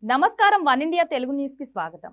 నమస్కారం one India Telugu news కి స్వాగతం.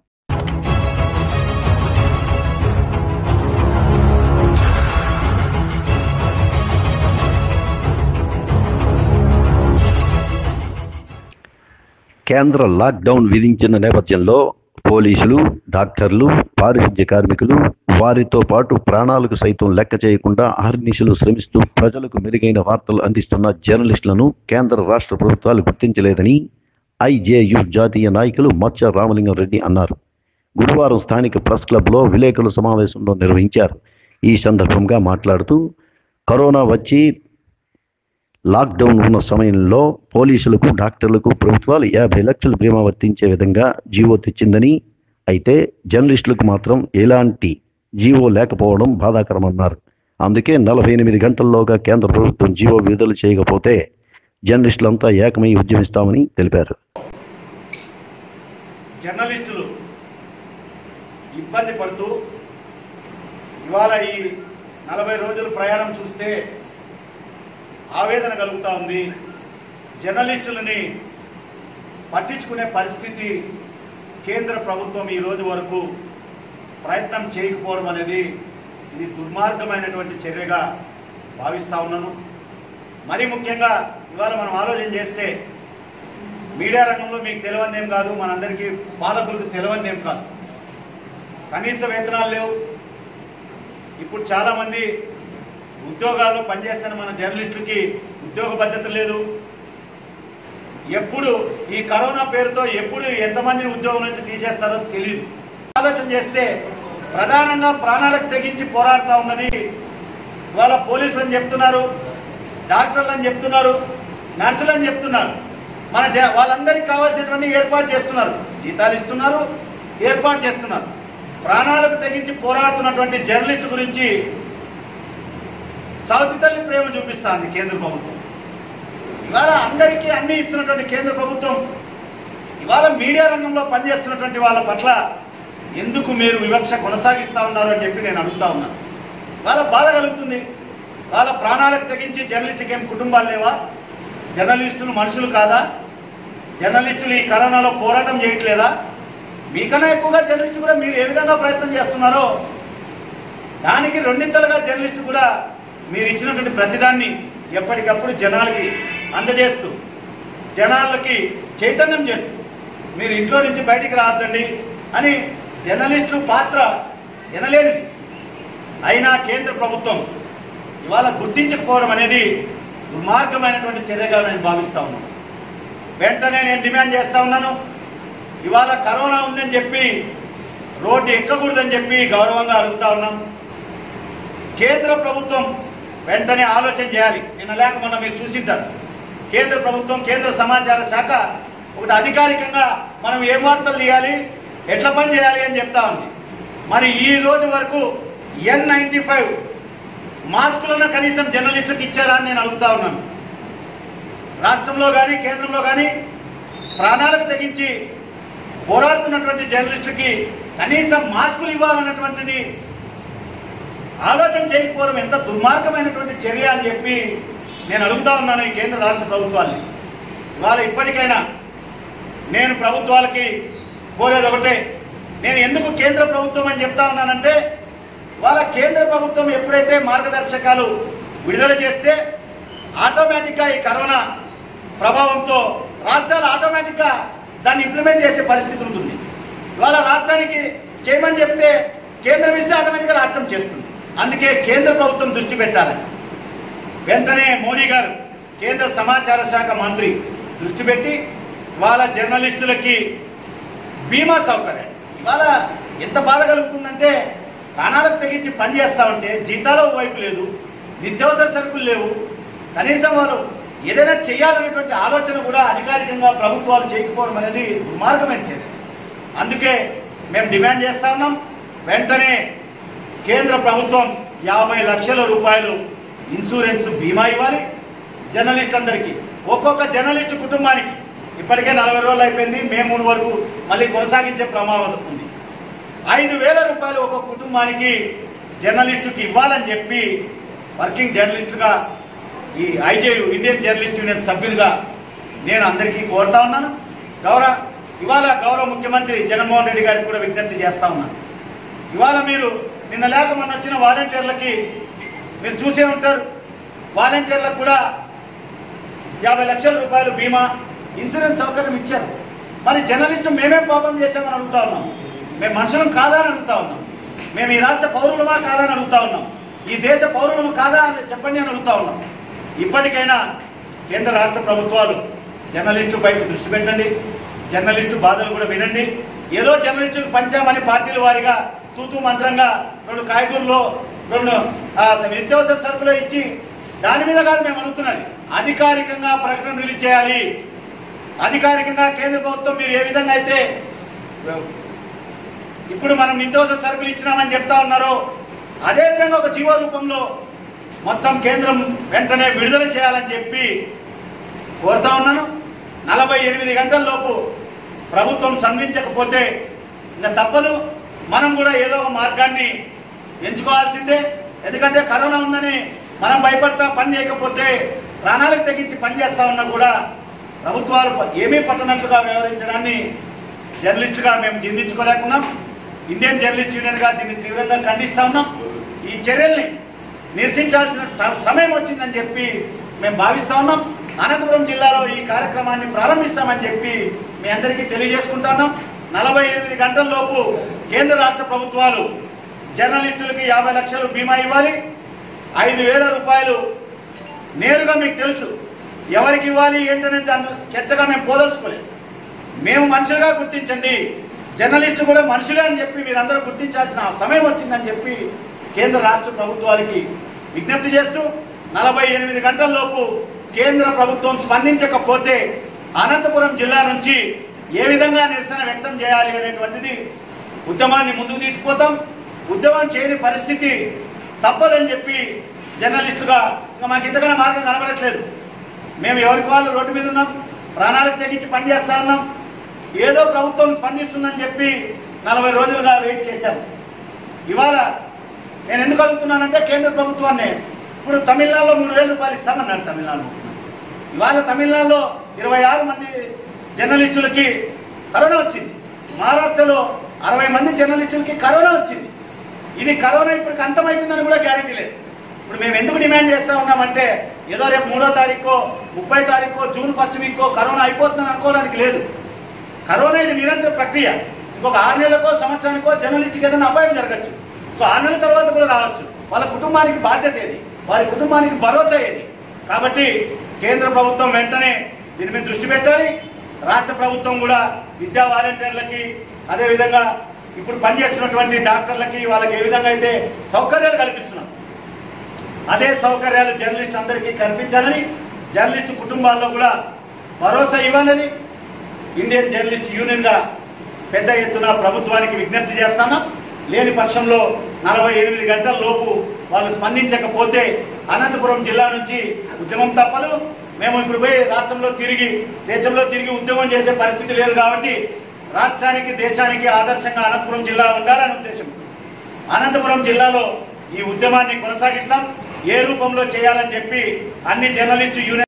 కేంద్ర లాక్డౌన్ విధించిన నేపథ్యంలో పోలీసులు, డాక్టర్లు, పారిశుద్ధ్య కార్మికులు, వారితో పాటు ప్రాణాలకు సైతం లెక్క చేయకుండా అహర్నిశలు శ్రమిస్తూ ప్రజలకు మెరుగైన వార్తలు అందిస్తున్న జర్నలిస్టులను కేంద్ర రాష్ట్ర ప్రభుత్వాలు గుర్తించలేదని ఐజేయు జాతీయ నాయకులు మచ్చ రామలింగం రెడ్డి అన్నారు. గురువారం స్థానిక ప్రెస్ క్లబ్లో విలేకరుల సమావేశంలో నిర్వహించారు. ఈ సందర్భంగా మాట్లాడుతూ కరోనా వచ్చి లాక్డౌన్ ఉన్న సమయంలో పోలీసులకు, డాక్టర్లకు ప్రభుత్వాలు 50 లక్షలు బీమా వర్తించే విధంగా జీవో తెచ్చిందని, అయితే జర్నలిస్టులకు మాత్రం ఎలాంటి జీవో లేకపోవడం బాధాకరమన్నారు. అందుకే 48 గంటల్లోగా కేంద్ర ప్రభుత్వం జీవో విడుదల చేయకపోతే జర్నలిస్టులంతా ఏకమై ఉద్యమిస్తామని తెలిపారు. జర్నలిస్టులు ఇబ్బంది పడుతూ ఇవాళ ఈ 40 రోజుల ప్రయాణం చూస్తే ఆవేదన కలుగుతూ ఉంది. జర్నలిస్టులని పట్టించుకునే పరిస్థితి కేంద్ర ప్రభుత్వం ఈ రోజు వరకు ప్రయత్నం చేయకపోవడం అనేది ఇది దుర్మార్గమైనటువంటి చర్యగా భావిస్తూ ఉన్నాను. మరీ ముఖ్యంగా ఇవాళ మనం ఆలోచన చేస్తే మీడియా రంగంలో మీకు తెలియనిదేం కాదు, మనందరికీ పాలకులకు తెలియనిదేం కాదు. కనీస వేతనాలు లేవు. ఇప్పుడు చాలామంది ఉద్యోగాల్లో పనిచేస్తున్న మన జర్నలిస్టులకి ఉద్యోగ భద్రత లేదు. ఎప్పుడు ఈ కరోనా పేరుతో ఎప్పుడు ఎంతమందిని ఉద్యోగం నుంచి తీసేస్తారో తెలియదు. ఆలోచన చేస్తే ప్రధానంగా ప్రాణాలకు తెగించి పోరాడుతూ ఉన్నది ఇవాళ పోలీసులు అని చెప్తున్నారు, డాక్టర్లు అని చెప్తున్నారు, నర్సులు అని చెప్తున్నారు. వాళ్ళందరికీ కావాల్సినటువంటి ఏర్పాటు చేస్తున్నారు, జీతాలు ఇస్తున్నారు, ఏర్పాటు చేస్తున్నారు. ప్రాణాలకు తెగించి పోరాడుతున్నటువంటి జర్నలిస్టు గురించి సౌతి తల్లి ప్రేమ చూపిస్తుంది కేంద్ర ప్రభుత్వం. ఇవాళ అందరికీ అన్ని ఇస్తున్నటువంటి కేంద్ర ప్రభుత్వం ఇవాళ మీడియా రంగంలో పనిచేస్తున్నటువంటి వాళ్ళ పట్ల ఎందుకు మీరు వివక్ష కొనసాగిస్తూ ఉన్నారు అని చెప్పి నేను అడుగుతా ఉన్నాను. వాళ్ళ బాధ కలుగుతుంది. వాళ్ళ ప్రాణాలకు తెగించి జర్నలిస్టుకి ఏం కుటుంబాలు లేవా? జర్నలిస్టులు మనుషులు కాదా? జర్నలిస్టులు ఈ కరోనాలో పోరాటం చేయట్లేదా? మీకన్నా ఎక్కువగా జర్నలిస్టు కూడా మీరు ఏ విధంగా ప్రయత్నం చేస్తున్నారో దానికి రెండింతలుగా జర్నలిస్టు కూడా మీరు ఇచ్చినటువంటి ప్రతిదాన్ని ఎప్పటికప్పుడు జనాలకి అందజేస్తూ, జనాలకి చైతన్యం చేస్తూ, మీరు ఇంట్లో నుంచి బయటికి రావద్దండి అని జర్నలిస్టులు పాత్ర వినలేనిది. అయినా కేంద్ర ప్రభుత్వం ఇవాళ గుర్తించకపోవడం అనేది దుర్మార్గమైనటువంటి చర్యగా నేను భావిస్తా ఉన్నాను. వెంటనే నేను డిమాండ్ చేస్తా ఉన్నాను, ఇవాళ కరోనా ఉందని చెప్పి రోడ్డు ఎక్కకూడదని చెప్పి గౌరవంగా అడుగుతా ఉన్నాం. కేంద్ర ప్రభుత్వం వెంటనే ఆలోచన చేయాలి. నిన్న లేక మొన్న మీరు చూసింటారు, కేంద్ర ప్రభుత్వం, కేంద్ర సమాచార శాఖ ఒకటి అధికారికంగా మనం ఏం వార్తలు తీయాలి, ఎట్లా పని చేయాలి అని చెప్తా ఉంది. మరి ఈ రోజు వరకు N95 మాస్కులను కనీసం జర్నలిస్టులకు ఇచ్చారా అని నేను అడుగుతా ఉన్నాను. రాష్ట్రంలో కానీ కేంద్రంలో కానీ ప్రాణాలకు తెగించి పోరాడుతున్నటువంటి జర్నలిస్టులకి కనీసం మాస్కులు ఇవ్వాలన్నటువంటిది ఆలోచన చేయకపోవడం ఎంత దుర్మార్గమైనటువంటి చర్య అని చెప్పి నేను అడుగుతా ఉన్నాను ఈ కేంద్ర రాష్ట్ర ప్రభుత్వాన్ని. ఇవాళ ఇప్పటికైనా నేను ప్రభుత్వాలకి కోరేది ఒకటే. నేను ఎందుకు కేంద్ర ప్రభుత్వం అని చెప్తా ఉన్నానంటే, వాళ్ళ కేంద్ర ప్రభుత్వం ఎప్పుడైతే మార్గదర్శకాలు విడుదల చేస్తే ఆటోమేటిక్గా ఈ కరోనా ప్రభావంతో రాష్ట్రాలు ఆటోమేటిక్గా దాన్ని ఇంప్లిమెంట్ చేసే పరిస్థితి ఉంటుంది. ఇవాళ రాష్ట్రానికి చేయమని చెప్తే కేంద్రం ఇస్తే ఆటోమేటిక్గా రాష్ట్రం చేస్తుంది. అందుకే కేంద్ర ప్రభుత్వం దృష్టి పెట్టాలి. వెంటనే మోడీ గారు, కేంద్ర సమాచార శాఖ మంత్రి దృష్టి పెట్టి వాళ్ళ జర్నలిస్టులకి బీమా సౌకర్యం, ఇవాళ ఎంత బాధ కలుగుతుందంటే ప్రాణాలకు తెగించి పని చేస్తా ఉంటే జీతాలు వైపు లేదు, నిత్యావసర సరుకులు లేవు, కనీసం వాళ్ళు ఏదైనా చేయాలనేటువంటి ఆలోచన కూడా అధికారికంగా ప్రభుత్వాలు చేయకపోవడం అనేది దుర్మార్గమైన చర్య. అందుకే మేము డిమాండ్ చేస్తా ఉన్నాం, వెంటనే కేంద్ర ప్రభుత్వం 50 లక్షల రూపాయలు ఇన్సూరెన్స్ బీమా ఇవ్వాలి జర్నలిస్టులందరికీ. ఒక్కొక్క జర్నలిస్టు కుటుంబానికి ఇప్పటికే 40 రోజులు అయిపోయింది, మే 3 వరకు మళ్ళీ కొనసాగించే ప్రమాదం ఉంది. 5,000 రూపాయలు ఒక్కొక్క కుటుంబానికి జర్నలిస్టుకి ఇవ్వాలని చెప్పి వర్కింగ్ జర్నలిస్టుగా ఈ ఐజేయు ఇండియన్ జర్నలిస్ట్ యూనియన్ సభ్యులుగా నేను అందరికీ కోరుతా ఉన్నాను. గౌరవ ఇవాళ గౌరవ ముఖ్యమంత్రి జగన్మోహన్ రెడ్డి గారికి కూడా విజ్ఞప్తి చేస్తా ఉన్నాను. ఇవాళ మీరు నిన్న లేక మొన్న వచ్చిన వాలంటీర్లకి మీరు చూసే ఉంటారు. వాలంటీర్లకు కూడా 50 లక్షల రూపాయలు బీమా ఇన్సూరెన్స్ సౌకర్యం ఇచ్చారు. మరి జర్నలిస్టు మేమేం పాపం చేసామని అడుగుతా ఉన్నాం. మేము మనుషులం కాదా అని అడుగుతా ఉన్నాం. మేము ఈ రాష్ట్ర పౌరులమా కాదా అని అడుగుతా ఉన్నాం. ఈ దేశ పౌరులము కాదా అని చెప్పండి అని అడుగుతా ఉన్నాం. ఇప్పటికైనా కేంద్ర రాష్ట్ర ప్రభుత్వాలు జర్నలిస్టు పైపు దృష్టి పెట్టండి. జర్నలిస్టు బాధలు కూడా వినండి. ఏదో జర్నలిస్టులు పంచామని పార్టీల వారిగా తూతూ మంత్రంగా 2 కాయగూరలో 2 నిత్యావసర సరుకులు ఇచ్చి దాని మీద కాదు మేము అడుగుతున్నది. అధికారికంగా ప్రకటన రిలీజ్ చేయాలి. అధికారికంగా కేంద్ర ప్రభుత్వం మీరు ఏ విధంగా అయితే ఇప్పుడు మనం నిత్యావసర సరుకులు ఇచ్చినామని చెప్తా ఉన్నారో అదేవిధంగా ఒక జీవో రూపంలో మొత్తం కేంద్రం వెంటనే విడుదల చేయాలని చెప్పి కోరుతా ఉన్నాను. 48 గంటల లోపు ప్రభుత్వం స్పందించకపోతే ఇంకా తప్పదు. మనం కూడా ఏదో ఒక మార్గాన్ని ఎంచుకోవాల్సిందే. ఎందుకంటే కరోనా ఉందని మనం భయపడతా పని చేయకపోతే ప్రాణాలకు తెగించి పని చేస్తా ఉన్నా కూడా ప్రభుత్వాలు ఏమీ పట్టనట్లుగా వ్యవహరించడాన్ని జర్నలిస్టుగా మేము జీర్ణించుకోలేకున్నాం. ఇండియన్ జర్నలిస్ట్ యూనియన్గా దీన్ని తీవ్రంగా ఖండిస్తా ఉన్నాం. ఈ చర్యల్ని నిరసించాల్సిన సమయం వచ్చిందని చెప్పి మేము భావిస్తా ఉన్నాం. అనంతపురం జిల్లాలో ఈ కార్యక్రమాన్ని ప్రారంభిస్తామని చెప్పి మీ అందరికీ తెలియజేసుకుంటున్నాం. 48 గంటల లోపు కేంద్ర రాష్ట్ర ప్రభుత్వాలు జర్నలిస్టులకి 50 లక్షలు బీమా ఇవ్వాలి. 5,000 రూపాయలు నేరుగా మీకు తెలుసు ఎవరికి ఇవ్వాలి ఏంటనే దాన్ని చర్చగా మేము పోదలుచుకోలేదు. మేము మనుషులుగా గుర్తించండి, జర్నలిస్టు కూడా మనుషులే అని చెప్పి మీరందరూ గుర్తించాల్సిన సమయం వచ్చిందని చెప్పి కేంద్ర రాష్ట్ర ప్రభుత్వాలకి విజ్ఞప్తి చేస్తూ 48 గంటల లోపు కేంద్ర ప్రభుత్వం స్పందించకపోతే అనంతపురం జిల్లా నుంచి ఏ విధంగా నిరసన వ్యక్తం చేయాలి అనేటువంటిది ఉద్యమాన్ని ముందుకు తీసుకుపోతాం. ఉద్యమం చేయని పరిస్థితి తప్పదని చెప్పి జర్నలిస్టుగా ఇంకా మాకు ఇంతకన్నా మార్గం కనబడట్లేదు. మేము ఎవరికి వాళ్ళు రోడ్డు మీద ఉన్నాం, ప్రాణాలకు తెగించి పనిచేస్తా ఉన్నాం. ఏదో ప్రభుత్వం స్పందిస్తుందని చెప్పి 40 రోజులుగా వెయిట్ చేశాం. ఇవాళ నేను ఎందుకు అడుగుతున్నానంటే కేంద్ర ప్రభుత్వాన్ని ఇప్పుడు తమిళనాడులో 3,000 రూపాయలు ఇస్తామన్నాడు తమిళనాడు. ఇవాళ తమిళనాడులో 26 మంది జర్నలిస్టులకి కరోనా వచ్చింది. మహారాష్ట్రలో 60 మంది జర్నలిస్టులకి కరోనా వచ్చింది. ఇది కరోనా ఇప్పటికి అంతమవుతుందని కూడా గ్యారెంటీ లేదు. ఇప్పుడు మేము ఎందుకు డిమాండ్ చేస్తా ఉన్నామంటే ఏదో రేపు 3వ తారీఖు 30 తారీఖు జూన్ 1 వీకో కరోనా అయిపోతుందని అనుకోవడానికి లేదు. కరోనా ఇది నిరంతర ప్రక్రియ. ఇంకొక 6 నెలలకో సంవత్సరానికో జర్నలిస్టుకి ఏదైనా అపాయం జరగచ్చు. ఇంకో 6 నెలల తర్వాత కూడా రావచ్చు. వాళ్ళ కుటుంబానికి బాధ్యత ఏది, వారి కుటుంబానికి భరోసా ఏది. కాబట్టి కేంద్ర ప్రభుత్వం వెంటనే దీని మీద దృష్టి పెట్టాలి. రాష్ట్ర ప్రభుత్వం కూడా విద్యా వాలంటీర్లకి అదేవిధంగా ఇప్పుడు పనిచేస్తున్నటువంటి డాక్టర్లకి వాళ్ళకి ఏ విధంగా అయితే సౌకర్యాలు కల్పిస్తున్నాం అదే సౌకర్యాలు జర్నలిస్ట్ అందరికీ కల్పించాలని, జర్నలిస్టు కుటుంబాల్లో కూడా భరోసా ఇవ్వాలని ఇండియన్ జర్నలిస్ట్ యూనియన్గా పెద్ద ఎత్తున ప్రభుత్వానికి విజ్ఞప్తి చేస్తాను. లేని పక్షంలో 48 గంటల లోపు వాళ్ళు స్పందించకపోతే అనంతపురం జిల్లా నుంచి ఉద్యమం తప్పదు. మేము ఇప్పుడు పోయి రాష్ట్రంలో తిరిగి దేశంలో తిరిగి ఉద్యమం చేసే పరిస్థితి లేదు. కాబట్టి రాష్ట్రానికి దేశానికి ఆదర్శంగా అనంతపురం జిల్లా ఉండాలనే ఉద్దేశం. అనంతపురం జిల్లాలో ఈ ఉద్యమాన్ని కొనసాగిస్తాం. ఏ రూపంలో చేయాలని చెప్పి అన్ని జర్నలిస్టు యూనియన్